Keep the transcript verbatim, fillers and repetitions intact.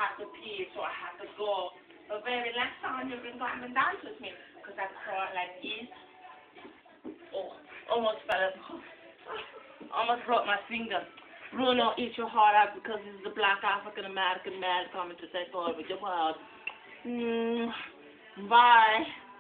had to pee, so I had to go. But very last time you been going and dance with me, because I saw it like this. Oh, almost fell up. Almost broke my finger. Bruno, eat your heart out because this is the black African American man coming to take over your world. Mm, bye.